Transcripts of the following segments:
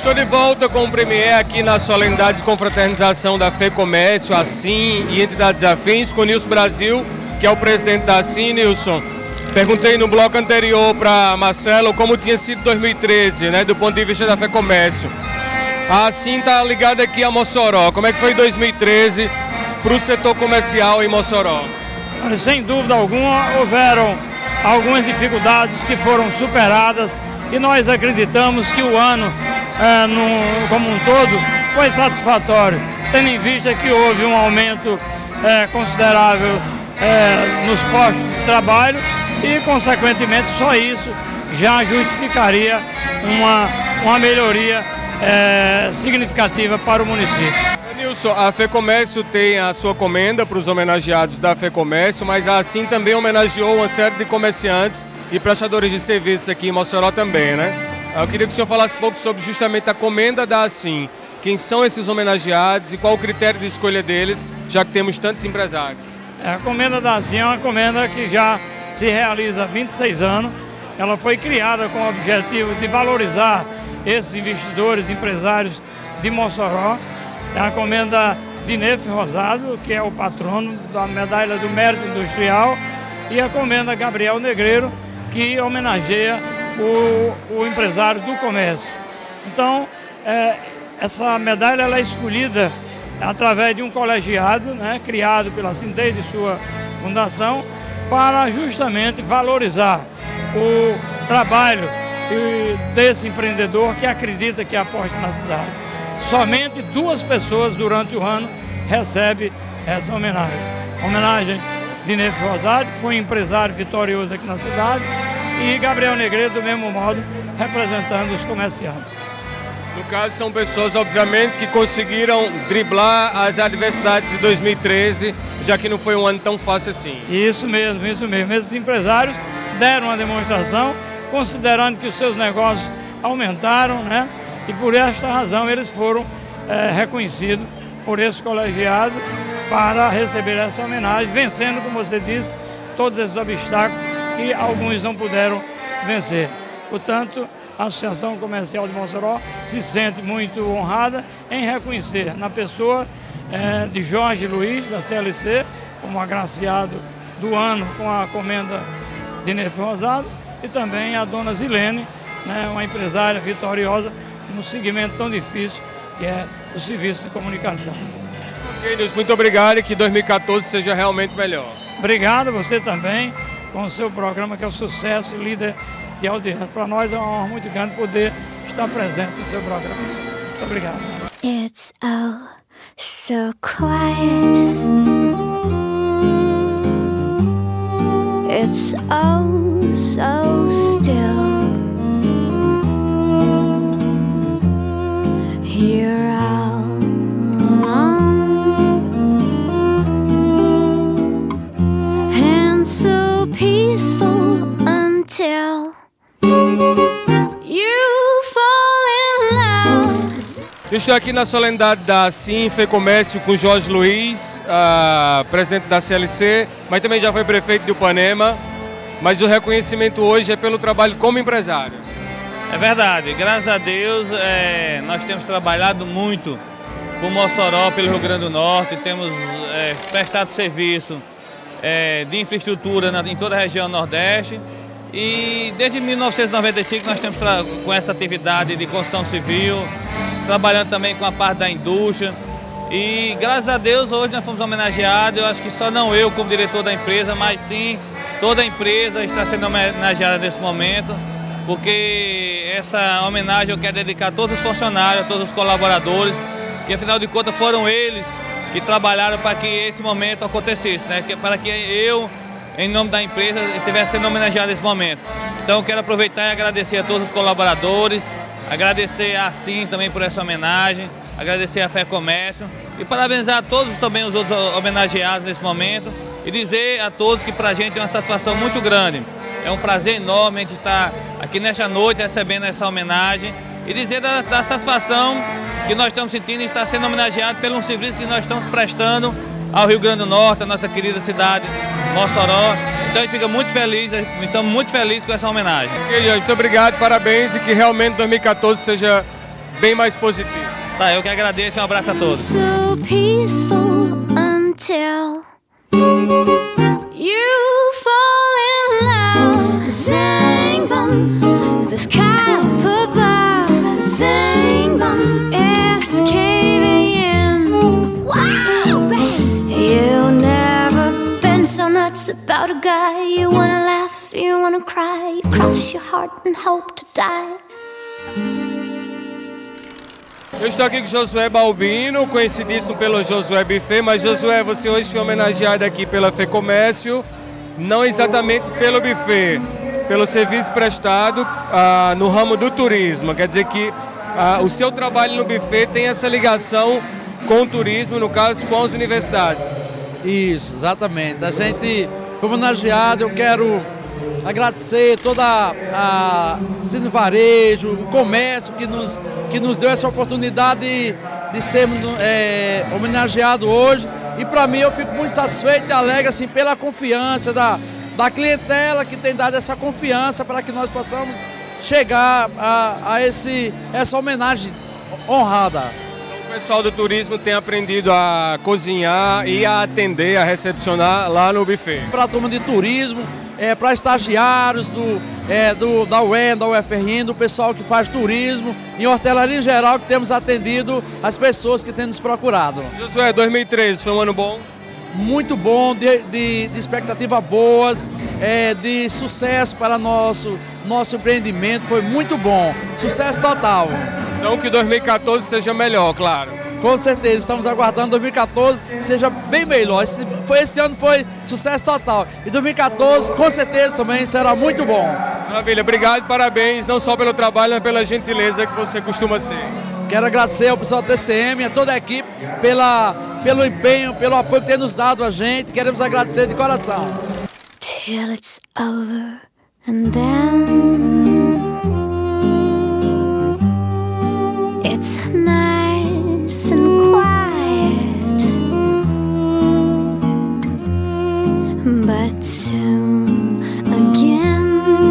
Estou de volta com o Premier aqui na solenidade de confraternização da FEComércio, Assim e entidades afins, com o Nilson Brasil, que é o presidente da Assim. Nilson, perguntei no bloco anterior para Marcelo como tinha sido 2013, né, do ponto de vista da FEComércio. A Assim está ligada aqui a Mossoró. Como é que foi 2013 para o setor comercial em Mossoró? Sem dúvida alguma, houveram algumas dificuldades que foram superadas e nós acreditamos que o ano, como um todo, foi satisfatório, tendo em vista que houve um aumento considerável nos postos de trabalho e, consequentemente, só isso já justificaria uma melhoria significativa para o município. Nilson, a FEComércio tem a sua comenda para os homenageados da FEComércio, mas a Assim também homenageou uma série de comerciantes e prestadores de serviços aqui em Mossoró também, né? Eu queria que o senhor falasse um pouco sobre justamente a comenda da Assim. Quem são esses homenageados e qual o critério de escolha deles, já que temos tantos empresários? A comenda da Assim é uma comenda que já se realiza há 26 anos. Ela foi criada com o objetivo de valorizar esses investidores, empresários de Mossoró. É a comenda de Nefe Rosado, que é o patrono da Medalha do Mérito Industrial, e a comenda Gabriel Negreiro, que homenageia o empresário do comércio. Então, essa medalha ela é escolhida através de um colegiado, né, criado pela Assim desde sua fundação, para justamente valorizar o trabalho desse empreendedor que acredita que aposta na cidade. Somente 2 pessoas durante o ano recebem essa homenagem. Homenagem de Nefe Rosado, que foi um empresário vitorioso aqui na cidade, e Gabriel Negreiro, do mesmo modo, representando os comerciantes. No caso, são pessoas, obviamente, que conseguiram driblar as adversidades de 2013, já que não foi um ano tão fácil assim. Isso mesmo, isso mesmo. Esses empresários deram uma demonstração, considerando que os seus negócios aumentaram, né? E por esta razão eles foram reconhecidos por esse colegiado para receber essa homenagem, vencendo, como você disse, todos esses obstáculos que alguns não puderam vencer. Portanto, a Associação Comercial de Mossoró se sente muito honrada em reconhecer na pessoa de Jorge Luiz, da CLC, como agraciado do ano com a comenda de Nefe Rosado, e também a dona Zilene, né, uma empresária vitoriosa num segmento tão difícil que é o serviço de comunicação. Ok, Nilson, muito obrigado e que 2014 seja realmente melhor. Obrigado, você também, com o seu programa que é o sucesso, líder de audiência. Para nós é uma honra muito grande poder estar presente no seu programa. Muito obrigado. It's oh so quiet. It's oh so still. Here all alone, and so peaceful until you fall in love. Eu estou aqui na solenidade da Assim FEComércio com Jorge Luiz, presidente da CLC, mas também já foi prefeito de Ipanema, mas o reconhecimento hoje é pelo trabalho como empresário. É verdade, graças a Deus nós temos trabalhado muito por Mossoró, pelo Rio Grande do Norte, temos prestado serviço de infraestrutura em toda a região Nordeste e desde 1995 nós temos com essa atividade de construção civil, trabalhando também com a parte da indústria e graças a Deus hoje nós fomos homenageados, eu acho que só não eu como diretor da empresa, mas sim toda a empresa está sendo homenageada nesse momento. Porque essa homenagem eu quero dedicar a todos os funcionários, a todos os colaboradores, que afinal de contas foram eles que trabalharam para que esse momento acontecesse, né? Para que eu, em nome da empresa, estivesse sendo homenageado nesse momento. Então eu quero aproveitar e agradecer a todos os colaboradores, agradecer a Assim também por essa homenagem, agradecer a FEComércio e parabenizar a todos também os outros homenageados nesse momento e dizer a todos que para a gente é uma satisfação muito grande. É um prazer enorme a gente estar aqui nesta noite recebendo essa homenagem e dizer da satisfação que nós estamos sentindo em estar sendo homenageado pelo serviço que nós estamos prestando ao Rio Grande do Norte, a nossa querida cidade Mossoró. Então a gente fica muito feliz, estamos muito felizes com essa homenagem. Muito obrigado, parabéns e que realmente 2014 seja bem mais positivo. Tá, eu que agradeço, um abraço a todos. So peaceful until you fall in love. Sing bum, the sky up above. Sing bum, it's caving in. Wow, babe, you've never been so nuts about a guy. You wanna laugh, you wanna cry, you cross your heart and hope to die. Eu estou aqui com Josué Balbino, conhecidíssimo pelo Josué Buffet, mas Josué, você hoje foi homenageado aqui pela FEComércio, não exatamente pelo buffet, pelo serviço prestado no ramo do turismo. Quer dizer que o seu trabalho no buffet tem essa ligação com o turismo, no caso com as universidades. Isso, exatamente. A gente foi homenageado, eu quero agradecer toda a Cine Varejo, o comércio que nos deu essa oportunidade de sermos homenageado hoje. E para mim eu fico muito satisfeito e alegre assim, pela confiança da clientela que tem dado essa confiança para que nós possamos chegar a essa homenagem honrada. O pessoal do turismo tem aprendido a cozinhar e a atender, a recepcionar lá no buffet. Para a turma de turismo, para estagiários da UEM, da UFRN, do pessoal que faz turismo e hortelaria em geral, que temos atendido as pessoas que têm nos procurado. Josué, 2013 foi um ano bom? Muito bom, de expectativas boas, de sucesso para nosso empreendimento, foi muito bom, sucesso total. Então que 2014 seja melhor, claro. Com certeza, estamos aguardando 2014 seja bem melhor. Esse ano foi sucesso total. E 2014, com certeza, também será muito bom. Maravilha, obrigado, parabéns, não só pelo trabalho, mas pela gentileza que você costuma ser. Quero agradecer ao pessoal do TCM, a toda a equipe, pelo empenho, pelo apoio que tem nos dado a gente. Queremos agradecer de coração. Till it's over and then it's nice and quiet, but soon again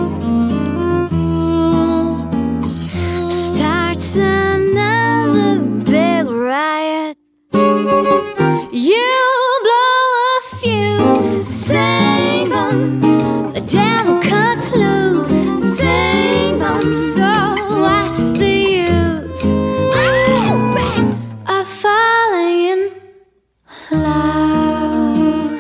starts another big riot. You blow a fuse, sing bum, the devil cuts loose, sing bum, so what's the use of falling in love?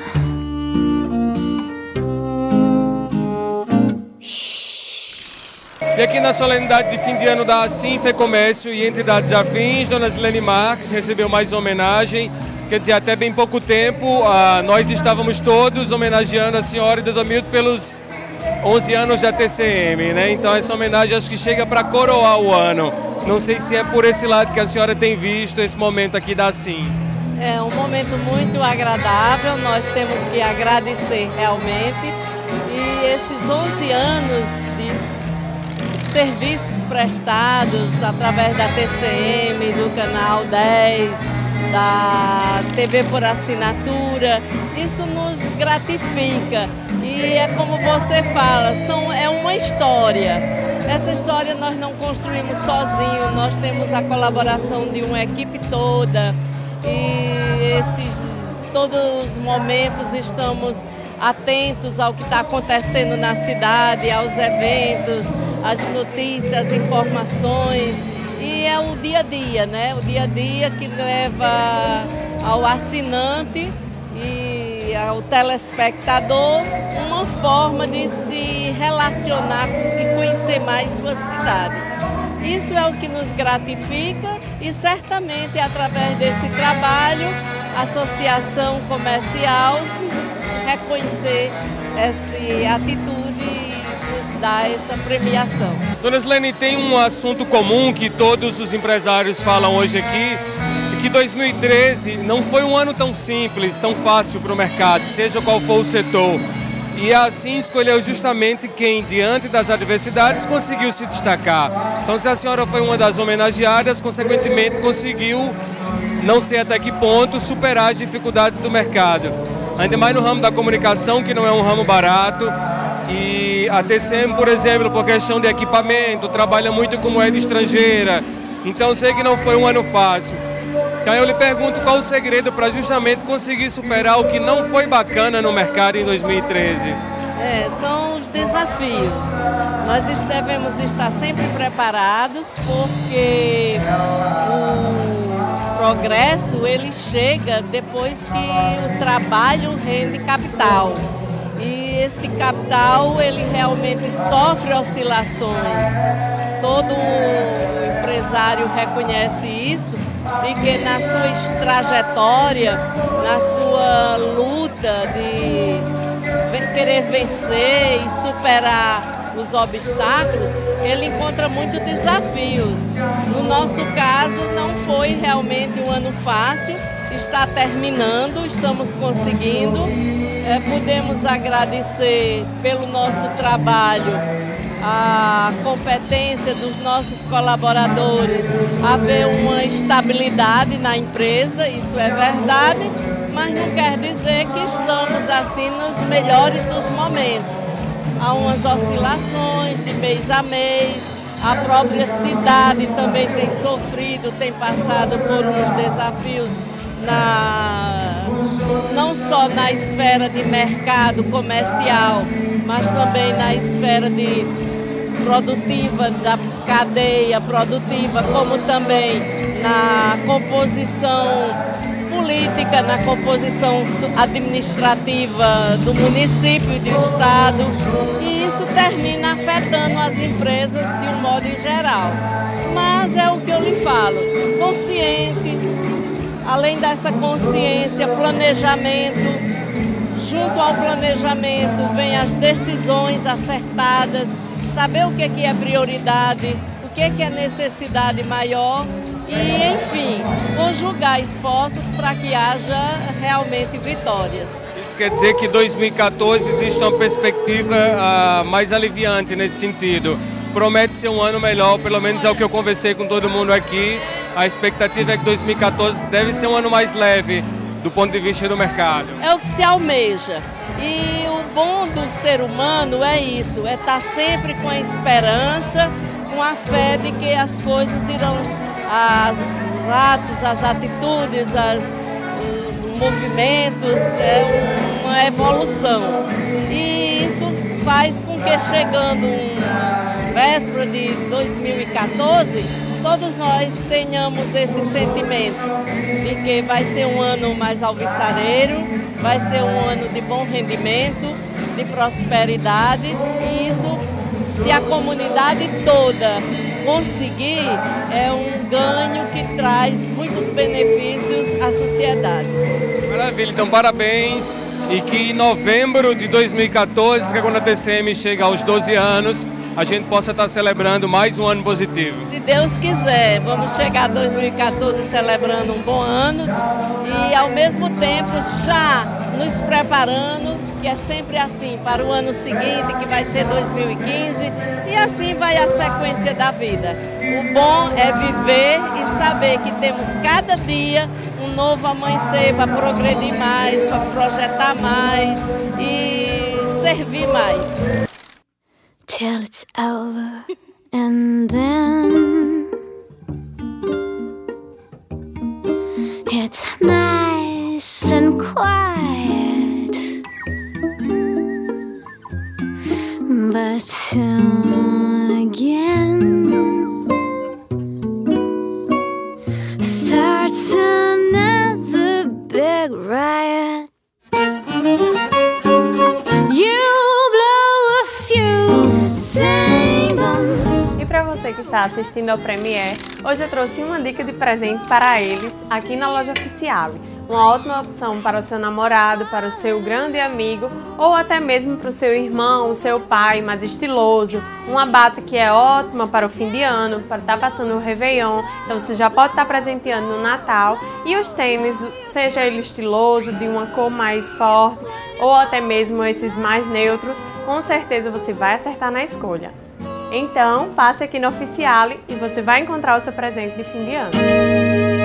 E aqui na solenidade de fim de ano da Assim, FEComércio e entidades afins, Dona Zilene Marques recebeu mais uma homenagem. Quer dizer, até bem pouco tempo, nós estávamos todos homenageando a senhora e o Dr. Milton pelos 11 anos da TCM, né? Então essa homenagem acho que chega para coroar o ano. Não sei se é por esse lado que a senhora tem visto esse momento aqui da Assim. É um momento muito agradável, nós temos que agradecer realmente. E esses 11 anos de serviços prestados através da TCM, do Canal 10, da TV por assinatura, isso nos gratifica. E é como você fala, é uma história. Essa história nós não construímos sozinhos, nós temos a colaboração de uma equipe toda. E todos os momentos estamos atentos ao que está acontecendo na cidade, aos eventos, às notícias, às informações. E é o dia a dia, né? O dia a dia que leva ao assinante e ao telespectador uma forma de se relacionar e conhecer mais sua cidade. Isso é o que nos gratifica e certamente através desse trabalho a Associação Comercial reconhecer essa atitude e nos dar essa premiação. Dona Zilene, tem um assunto comum que todos os empresários falam hoje aqui, que 2013 não foi um ano tão simples, tão fácil para o mercado, seja qual for o setor. E assim escolheu justamente quem, diante das adversidades, conseguiu se destacar. Então, se a senhora foi uma das homenageadas, consequentemente conseguiu, não sei até que ponto, superar as dificuldades do mercado. Ainda mais no ramo da comunicação, que não é um ramo barato. E a TCM, por exemplo, por questão de equipamento, trabalha muito com moeda estrangeira. Então sei que não foi um ano fácil. Então eu lhe pergunto qual o segredo para justamente conseguir superar o que não foi bacana no mercado em 2013. São os desafios. Nós devemos estar sempre preparados, porque o progresso ele chega depois que o trabalho rende capital. E esse capital ele realmente sofre oscilações. Todo empresário reconhece isso e que na sua trajetória, na sua luta de querer vencer e superar os obstáculos, ele encontra muitos desafios. No nosso caso, não foi realmente um ano fácil, está terminando, estamos conseguindo. Podemos agradecer pelo nosso trabalho a competência dos nossos colaboradores, haver uma estabilidade na empresa, isso é verdade, mas não quer dizer que estamos assim nos melhores dos momentos. Há umas oscilações de mês a mês, a própria cidade também tem sofrido, tem passado por uns desafios não só na esfera de mercado comercial, mas também na esfera produtiva, da cadeia produtiva, como também na composição política, na composição administrativa do município e do estado, e isso termina afetando as empresas de um modo em geral. Mas é o que eu lhe falo, consciente, além dessa consciência, planejamento. Junto ao planejamento vem as decisões acertadas, saber o que é prioridade, o que é necessidade maior e, enfim, conjugar esforços para que haja realmente vitórias. Isso quer dizer que 2014 existe uma perspectiva mais aliviante nesse sentido. Promete ser um ano melhor, pelo menos é o que eu conversei com todo mundo aqui. A expectativa é que 2014 deve ser um ano mais leve do ponto de vista do mercado. É o que se almeja. E o bom do ser humano é isso, é estar sempre com a esperança, com a fé de que as coisas irão, os atos, as atitudes, os movimentos, é uma evolução. E isso faz com que chegando véspera de 2014, todos nós tenhamos esse sentimento de que vai ser um ano mais alvissareiro, vai ser um ano de bom rendimento, de prosperidade, e isso, se a comunidade toda conseguir, é um ganho que traz muitos benefícios à sociedade. Maravilha, então parabéns, e que em novembro de 2014, que é quando a TCM chega aos 12 anos, a gente possa estar celebrando mais um ano positivo. Se Deus quiser, vamos chegar a 2014 celebrando um bom ano e, ao mesmo tempo, já nos preparando, que é sempre assim, para o ano seguinte, que vai ser 2015, e assim vai a sequência da vida. O bom é viver e saber que temos cada dia um novo amanhecer para progredir mais, para projetar mais e servir mais. Till it's over, and then it's nice and quiet, but soon again starts another big riot. E para você que está assistindo ao Premiere, hoje eu trouxe uma dica de presente para eles aqui na loja Officiale. Uma ótima opção para o seu namorado, para o seu grande amigo ou até mesmo para o seu irmão, o seu pai mais estiloso. Uma bata que é ótima para o fim de ano, para estar passando o Réveillon, então você já pode estar presenteando no Natal. E os tênis, seja ele estiloso, de uma cor mais forte ou até mesmo esses mais neutros, com certeza você vai acertar na escolha. Então, passe aqui no Officiale e você vai encontrar o seu presente de fim de ano.